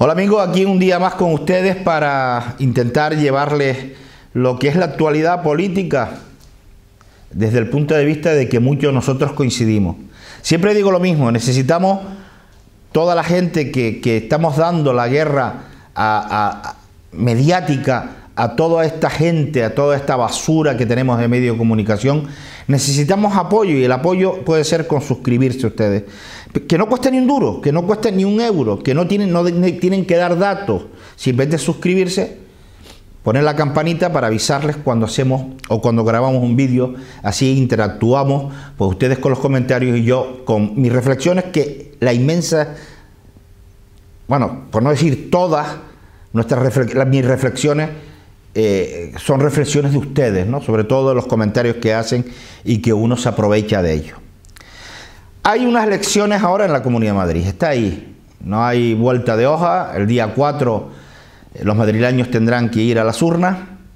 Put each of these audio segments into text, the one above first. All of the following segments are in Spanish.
Hola amigos, aquí un día más con ustedes para intentar llevarles lo que es la actualidad política desde el punto de vista de que muchos de nosotros coincidimos. Siempre digo lo mismo, necesitamos toda la gente que estamos dando la guerra mediática a toda esta gente, a toda esta basura que tenemos de medios de comunicación. Necesitamos apoyo y el apoyo puede ser con suscribirse ustedes. Que no cueste ni un duro, que no cueste ni un euro, que no tienen que dar datos. Si en vez de suscribirse, poner la campanita para avisarles cuando hacemos o cuando grabamos un vídeo, así interactuamos, pues ustedes con los comentarios y yo con mis reflexiones, que la inmensa, bueno, por no decir todas, mis reflexiones son reflexiones de ustedes, ¿no? Sobre todo de los comentarios que hacen y que uno se aprovecha de ellos. Hay unas elecciones ahora en la Comunidad de Madrid, está ahí, no hay vuelta de hoja. El día 4 los madrileños tendrán que ir a las urnas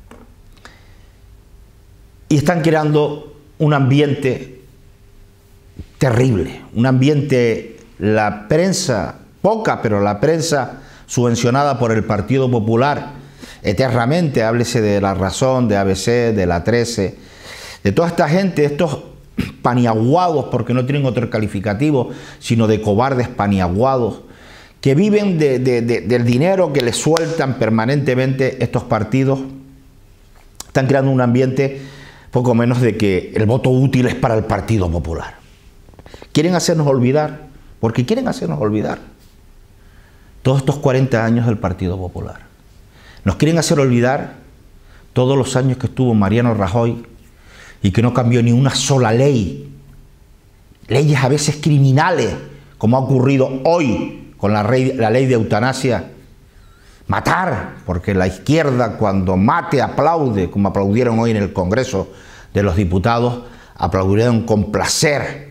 y están creando un ambiente terrible, un ambiente, la prensa, poca, pero la prensa subvencionada por el Partido Popular, eternamente, háblese de La Razón, de ABC, de La 13, de toda esta gente, estos paniaguados, porque no tienen otro calificativo, sino de cobardes paniaguados, que viven del dinero que les sueltan permanentemente estos partidos. Están creando un ambiente poco menos de que el voto útil es para el Partido Popular. Quieren hacernos olvidar, porque quieren hacernos olvidar todos estos 40 años del Partido Popular. Nos quieren hacer olvidar todos los años que estuvo Mariano Rajoy y que no cambió ni una sola ley. Leyes a veces criminales, como ha ocurrido hoy con la ley de eutanasia. Matar, porque la izquierda cuando mate aplaude, como aplaudieron hoy en el Congreso de los Diputados, aplaudieron con placer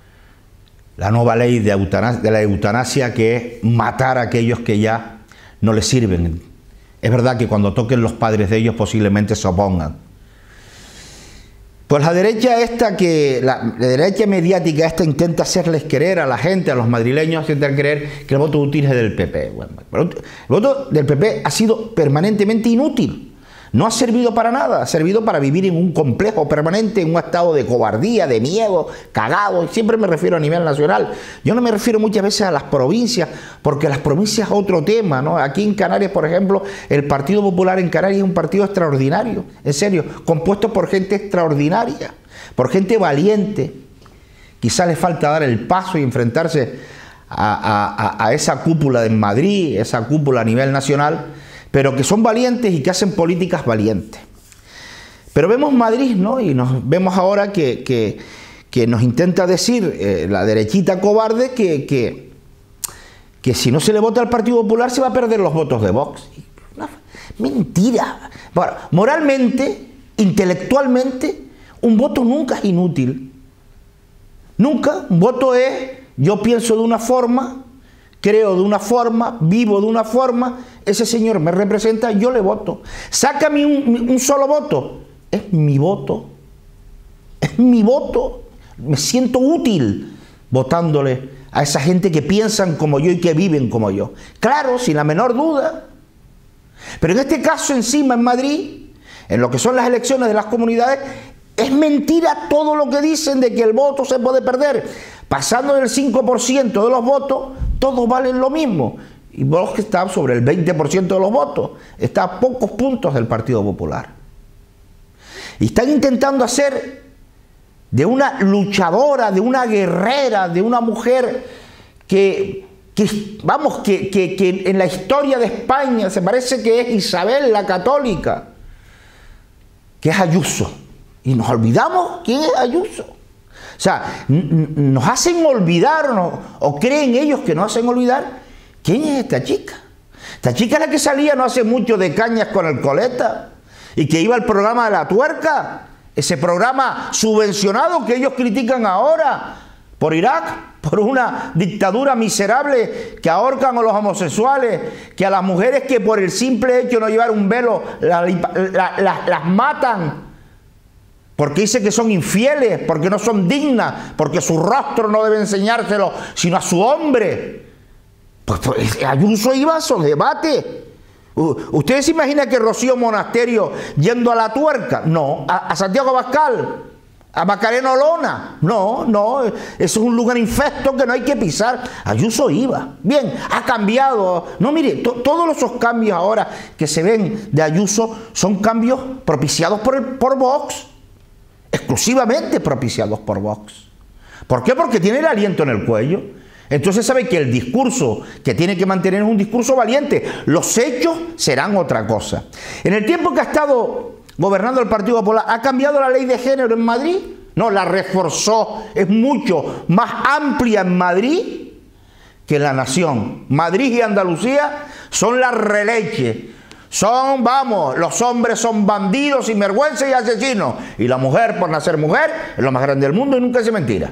la nueva ley de la eutanasia, que es matar a aquellos que ya no les sirven. Es verdad que cuando toquen los padres de ellos posiblemente se opongan. Pues la derecha esta, la derecha mediática esta, intenta hacerles creer a la gente, a los madrileños, intentan creer que el voto útil es del PP. Bueno, el voto del PP ha sido permanentemente inútil. No ha servido para nada, ha servido para vivir en un complejo permanente, en un estado de cobardía, de miedo, cagado. Y siempre me refiero a nivel nacional. Yo no me refiero muchas veces a las provincias, porque las provincias es otro tema, ¿no? Aquí en Canarias, por ejemplo, el Partido Popular en Canarias es un partido extraordinario, en serio, compuesto por gente extraordinaria, por gente valiente. Quizá le falta dar el paso y enfrentarse a esa cúpula de Madrid, esa cúpula a nivel nacional, pero que son valientes y que hacen políticas valientes. Pero vemos Madrid, ¿no? Y nos vemos ahora que nos intenta decir la derechita cobarde que si no se le vota al Partido Popular se va a perder los votos de Vox. Mentira. Bueno, moralmente, intelectualmente, un voto nunca es inútil. Nunca. Un voto es, yo pienso de una forma, creo de una forma, vivo de una forma, ese señor me representa, yo le voto. Sácame un solo voto. Es mi voto. Es mi voto. Me siento útil votándole a esa gente que piensan como yo y que viven como yo. Claro, sin la menor duda. Pero en este caso encima en Madrid, en lo que son las elecciones de las comunidades, es mentira todo lo que dicen de que el voto se puede perder. Pasando del 5% de los votos, todos valen lo mismo. Y Vox está sobre el 20% de los votos. Está a pocos puntos del Partido Popular. Y están intentando hacer de una luchadora, de una guerrera, de una mujer que en la historia de España se parece que es Isabel la Católica, que es Ayuso. Y nos olvidamos quién es Ayuso. O sea, nos hacen olvidarnos, o creen ellos que nos hacen olvidar, ¿quién es esta chica? Esta chica es la que salía no hace mucho de Cañas con el Coleta y que iba al programa de La Tuerca, ese programa subvencionado que ellos critican ahora por Irak, por una dictadura miserable que ahorcan a los homosexuales, que a las mujeres que por el simple hecho de no llevar un velo las matan. Porque dice que son infieles, porque no son dignas, porque su rostro no debe enseñárselo, sino a su hombre. Pues Ayuso iba a esos debates. ¿Ustedes se imaginan que Rocío Monasterio yendo a La Tuerca? No. ¿A Santiago Abascal? ¿A Macarena Olona? No, no. Eso es un lugar infesto que no hay que pisar. Ayuso iba. Bien, ha cambiado. No, mire, todos esos cambios ahora que se ven de Ayuso son cambios propiciados por Vox. Exclusivamente propiciados por Vox. ¿Por qué? Porque tiene el aliento en el cuello. Entonces sabe que el discurso que tiene que mantener es un discurso valiente. Los hechos serán otra cosa. En el tiempo que ha estado gobernando el Partido Popular, ¿ha cambiado la ley de género en Madrid? No, la reforzó. Es mucho más amplia en Madrid que en la nación. Madrid y Andalucía son la releche. Son, vamos, los hombres son bandidos, sinvergüenza y asesinos. Y la mujer, por nacer mujer, es lo más grande del mundo y nunca es mentira.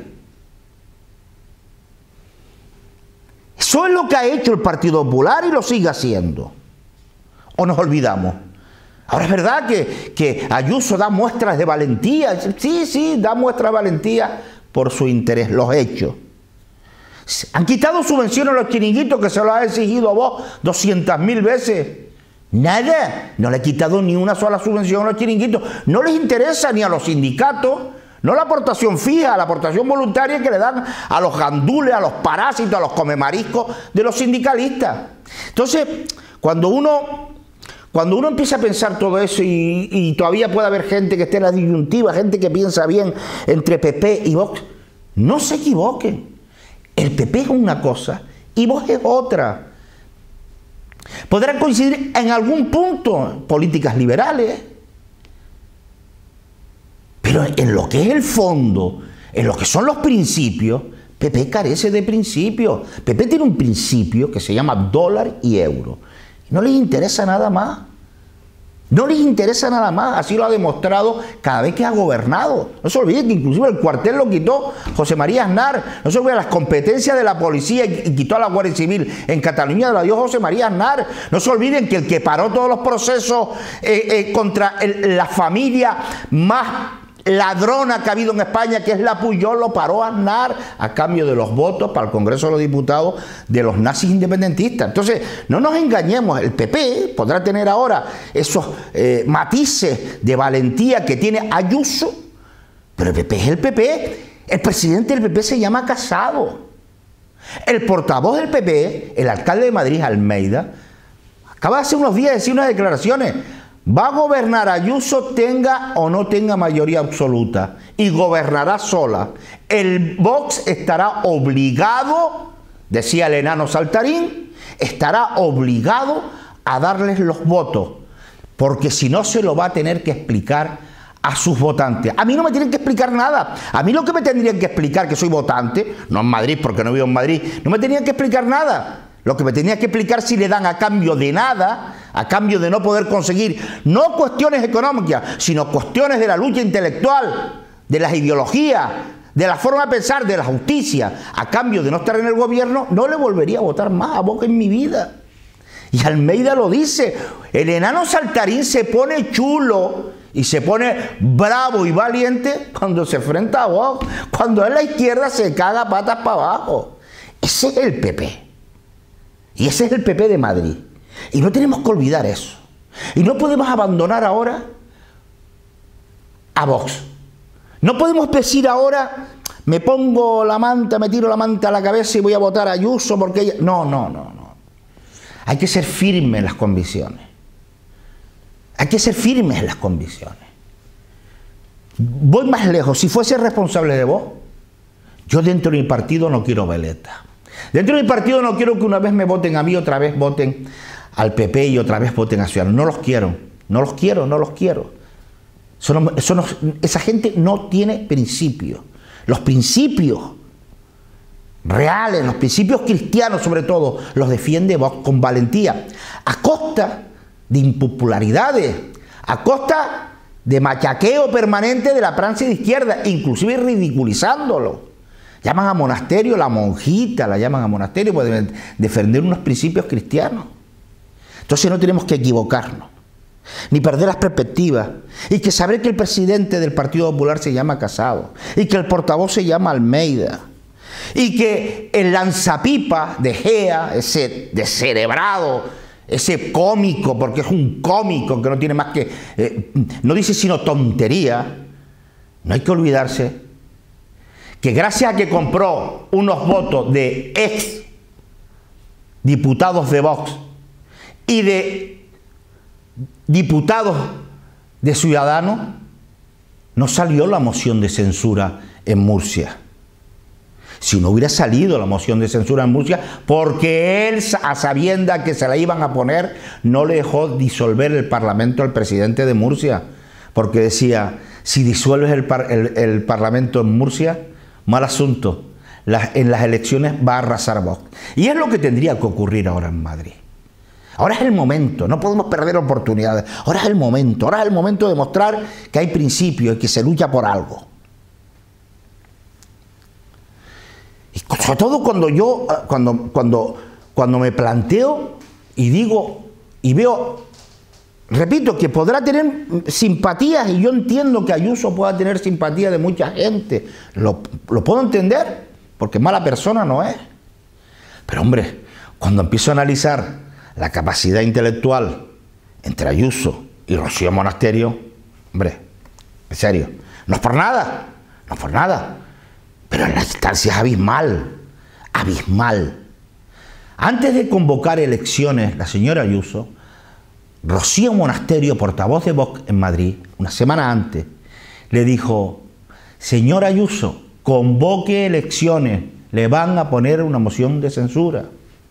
Eso es lo que ha hecho el Partido Popular y lo sigue haciendo. ¿O nos olvidamos? Ahora es verdad que Ayuso da muestras de valentía. Sí, sí, da muestras de valentía por su interés, los hechos. Han quitado subvenciones a los chiringuitos que se los ha exigido a vos 200.000 veces. Nada, no le he quitado ni una sola subvención a los chiringuitos. No les interesa ni a los sindicatos, no la aportación fija, la aportación voluntaria que le dan a los gandules, a los parásitos, a los comemariscos de los sindicalistas. Entonces, cuando uno empieza a pensar todo eso y todavía puede haber gente que esté en la disyuntiva, gente que piensa bien entre PP y Vox, no se equivoquen. El PP es una cosa y Vox es otra. Podrán coincidir en algún punto políticas liberales, pero en lo que es el fondo, en lo que son los principios, PP carece de principios. PP tiene un principio que se llama dólar y euro. No les interesa nada más. No les interesa nada más. Así lo ha demostrado cada vez que ha gobernado. No se olviden que inclusive el cuartel lo quitó José María Aznar. No se olviden las competencias de la policía y quitó a la Guardia Civil. En Cataluña la dio José María Aznar. No se olviden que el que paró todos los procesos contra la familia más ladrona que ha habido en España, que es la Pujol, lo paró Aznar a cambio de los votos para el Congreso de los Diputados de los nazis independentistas. Entonces, no nos engañemos, el PP podrá tener ahora esos matices de valentía que tiene Ayuso, pero el PP es el PP. El presidente del PP se llama Casado. El portavoz del PP, el alcalde de Madrid, Almeida, acaba de hace unos días de decir unas declaraciones. Va a gobernar Ayuso, tenga o no tenga mayoría absoluta, y gobernará sola. El Vox estará obligado, decía el enano Saltarín, estará obligado a darles los votos, porque si no se lo va a tener que explicar a sus votantes. A mí no me tienen que explicar nada. A mí lo que me tendrían que explicar, que soy votante, no en Madrid porque no vivo en Madrid, no me tenían que explicar nada. Lo que me tenía que explicar si le dan a cambio de nada, a cambio de no poder conseguir, no cuestiones económicas, sino cuestiones de la lucha intelectual, de las ideologías, de la forma de pensar, de la justicia, a cambio de no estar en el gobierno, no le volvería a votar más a Vox en mi vida. Y Almeida lo dice, el enano Saltarín se pone chulo y se pone bravo y valiente cuando se enfrenta a Vox, cuando es la izquierda se caga patas para abajo. Ese es el PP. Y ese es el PP de Madrid. Y no tenemos que olvidar eso. Y no podemos abandonar ahora a Vox. No podemos decir ahora, me pongo la manta, me tiro la manta a la cabeza y voy a votar a Ayuso porque ella... No, no, no, no. Hay que ser firmes en las convicciones. Hay que ser firmes en las convicciones. Voy más lejos. Si fuese responsable de Vox, yo dentro de mi partido no quiero veleta. Dentro de mi partido no quiero que una vez me voten a mí, otra vez voten al PP y otra vez voten a Ciudadanos. No los quiero, no los quiero, no los quiero. Esa gente no tiene principios. Los principios reales, los principios cristianos sobre todo, los defiende Vox con valentía, a costa de impopularidades, a costa de machaqueo permanente de la prensa de izquierda, inclusive ridiculizándolo. Llaman a Monasterio, la monjita la llaman a Monasterio, pueden defender unos principios cristianos. Entonces no tenemos que equivocarnos, ni perder las perspectivas, y que saber que el presidente del Partido Popular se llama Casado, y que el portavoz se llama Almeida, y que el lanzapipa de Gea, ese descerebrado, ese cómico, porque es un cómico que no tiene más que, no dice sino tontería, no hay que olvidarse que gracias a que compró unos votos de ex diputados de Vox y de diputados de Ciudadanos, no salió la moción de censura en Murcia. Si no hubiera salido la moción de censura en Murcia, porque él, a sabiendas que se la iban a poner, no le dejó disolver el Parlamento al presidente de Murcia, porque decía, si disuelves el Parlamento en Murcia, mal asunto, en las elecciones va a arrasar Vox. Y es lo que tendría que ocurrir ahora en Madrid. Ahora es el momento, no podemos perder oportunidades. Ahora es el momento de mostrar que hay principios y que se lucha por algo. Y sobre todo cuando yo, cuando me planteo y digo y veo, repito, que podrá tener simpatías, y yo entiendo que Ayuso pueda tener simpatía de mucha gente, lo puedo entender, porque mala persona no es. Pero hombre, cuando empiezo a analizar la capacidad intelectual entre Ayuso y Rocío Monasterio, hombre, en serio, no es por nada, pero en la distancia es abismal, abismal. Antes de convocar elecciones, la señora Ayuso, Rocío Monasterio, portavoz de Vox en Madrid, una semana antes, le dijo, señora Ayuso, convoque elecciones, le van a poner una moción de censura.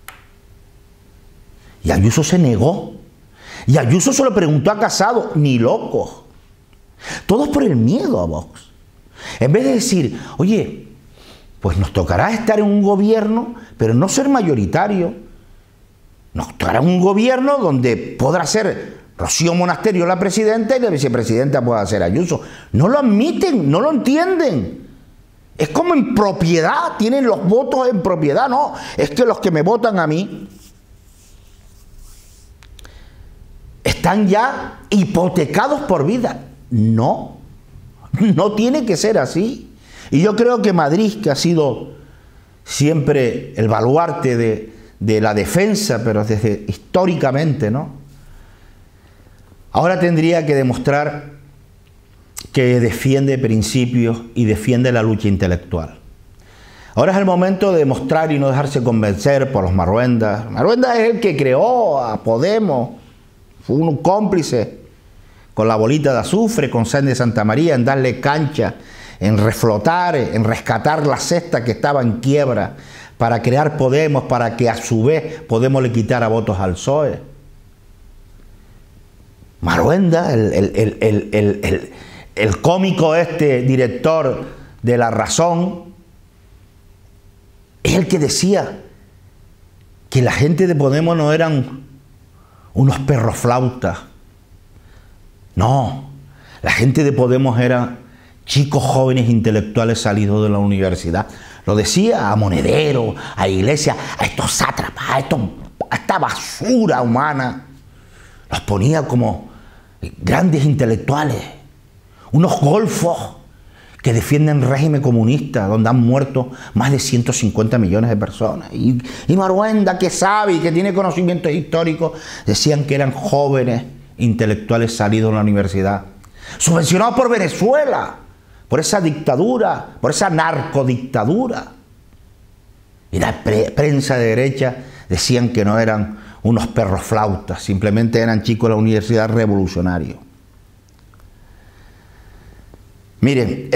Y Ayuso se negó. Y Ayuso se lo preguntó a Casado, ni loco. Todos por el miedo a Vox. En vez de decir, oye, pues nos tocará estar en un gobierno, pero no ser mayoritario. Nos tocará un gobierno donde podrá ser Rocío Monasterio la presidenta y la vicepresidenta pueda ser Ayuso. No lo admiten, no lo entienden. Es como en propiedad, tienen los votos en propiedad. No, es que los que me votan a mí están ya hipotecados por vida. No, no tiene que ser así. Y yo creo que Madrid, que ha sido siempre el baluarte de la defensa, pero desde históricamente, ¿no? Ahora tendría que demostrar que defiende principios y defiende la lucha intelectual. Ahora es el momento de demostrar y no dejarse convencer por los Marruendas. Marruendas es el que creó a Podemos, fue un cómplice con la bolita de azufre, con Sáenz de Santa María, en darle cancha, en reflotar, en rescatar la cesta que estaba en quiebra, para crear Podemos, para que a su vez Podemos le quitara votos al PSOE. Marruenda, el cómico director de La Razón, es el que decía que la gente de Podemos no eran unos perroflautas. No, la gente de Podemos eran chicos jóvenes intelectuales salidos de la universidad. Lo decía a Monedero, a Iglesias, a estos sátrapas, a esta basura humana. Los ponía como grandes intelectuales, unos golfos que defienden el régimen comunista, donde han muerto más de 150 millones de personas. Y Marruenda, que sabe y que tiene conocimientos históricos, decían que eran jóvenes intelectuales salidos de la universidad, subvencionados por Venezuela, por esa dictadura, por esa narcodictadura. Y la prensa de derecha decían que no eran unos perros flautas, simplemente eran chicos de la universidad revolucionarios. Miren,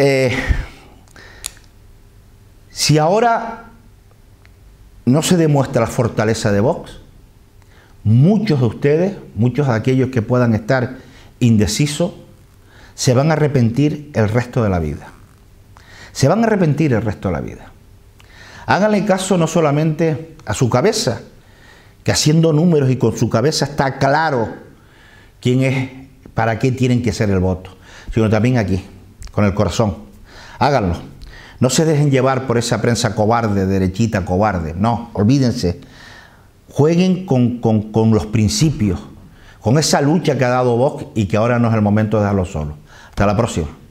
si ahora no se demuestra la fortaleza de Vox, muchos de ustedes, muchos de aquellos que puedan estar indecisos, se van a arrepentir el resto de la vida. Se van a arrepentir el resto de la vida. Háganle caso no solamente a su cabeza, que haciendo números y con su cabeza está claro quién es, para qué tienen que ser el voto, sino también aquí, con el corazón. Háganlo. No se dejen llevar por esa prensa cobarde, derechita cobarde. No, olvídense. Jueguen con los principios, con esa lucha que ha dado Vox y que ahora no es el momento de dejarlo solo. Hasta la próxima.